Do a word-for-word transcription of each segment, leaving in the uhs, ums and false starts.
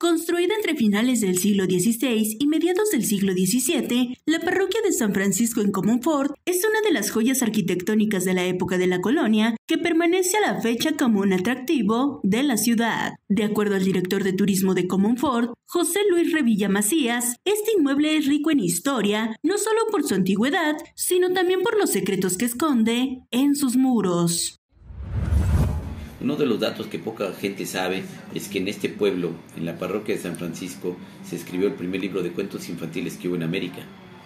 Construida entre finales del siglo dieciséis y mediados del siglo diecisiete, la parroquia de San Francisco en Comonfort es una de las joyas arquitectónicas de la época de la colonia que permanece a la fecha como un atractivo de la ciudad. De acuerdo al director de turismo de Comonfort, José Luis Revilla Macías, este inmueble es rico en historia, no solo por su antigüedad, sino también por los secretos que esconde en sus muros. Uno de los datos que poca gente sabe es que en este pueblo, en la parroquia de San Francisco, se escribió el primer libro de cuentos infantiles que hubo en América.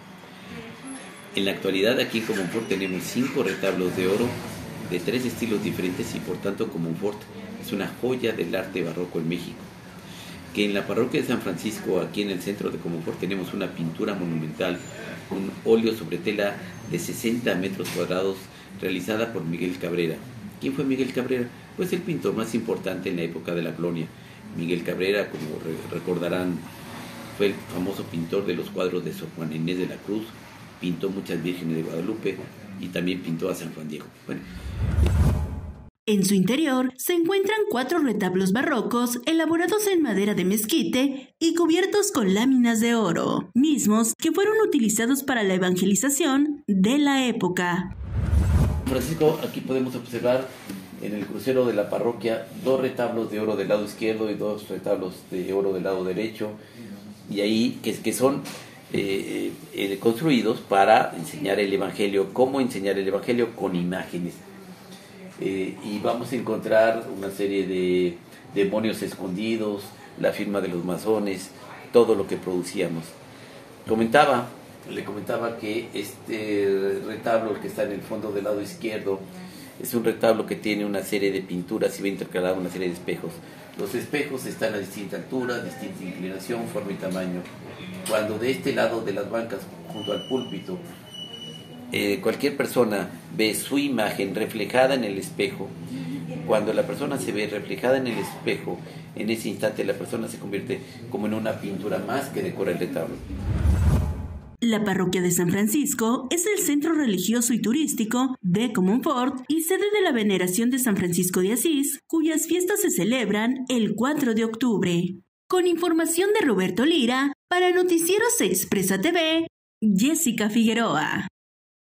En la actualidad aquí en Comonfort tenemos cinco retablos de oro de tres estilos diferentes y por tanto Comonfort es una joya del arte barroco en México. Que en la parroquia de San Francisco, aquí en el centro de Comonfort, tenemos una pintura monumental, un óleo sobre tela de sesenta metros cuadrados realizada por Miguel Cabrera. ¿Quién fue Miguel Cabrera? Pues el pintor más importante en la época de la colonia. Miguel Cabrera, como re recordarán, fue el famoso pintor de los cuadros de Sor Juana Inés de la Cruz, pintó muchas vírgenes de Guadalupe y también pintó a San Juan Diego. Bueno. En su interior se encuentran cuatro retablos barrocos elaborados en madera de mezquite y cubiertos con láminas de oro, mismos que fueron utilizados para la evangelización de la época. Francisco, aquí podemos observar en el crucero de la parroquia dos retablos de oro del lado izquierdo y dos retablos de oro del lado derecho, y ahí que, que son eh, eh, construidos para enseñar el Evangelio. ¿Cómo enseñar el Evangelio? Con imágenes. Eh, y vamos a encontrar una serie de demonios escondidos, la firma de los masones, todo lo que producíamos. Comentaba, le comentaba que este retablo, el que está en el fondo del lado izquierdo, es un retablo que tiene una serie de pinturas y va intercalado una serie de espejos. Los espejos están a distinta altura, distinta inclinación, forma y tamaño. Cuando de este lado de las bancas, junto al púlpito, eh, cualquier persona ve su imagen reflejada en el espejo, cuando la persona se ve reflejada en el espejo, en ese instante la persona se convierte como en una pintura más que decora el retablo. La parroquia de San Francisco es el centro religioso y turístico de Comonfort y sede de la veneración de San Francisco de Asís, cuyas fiestas se celebran el cuatro de octubre. Con información de Roberto Lira, para Noticieros Expresa T V, Jessica Figueroa.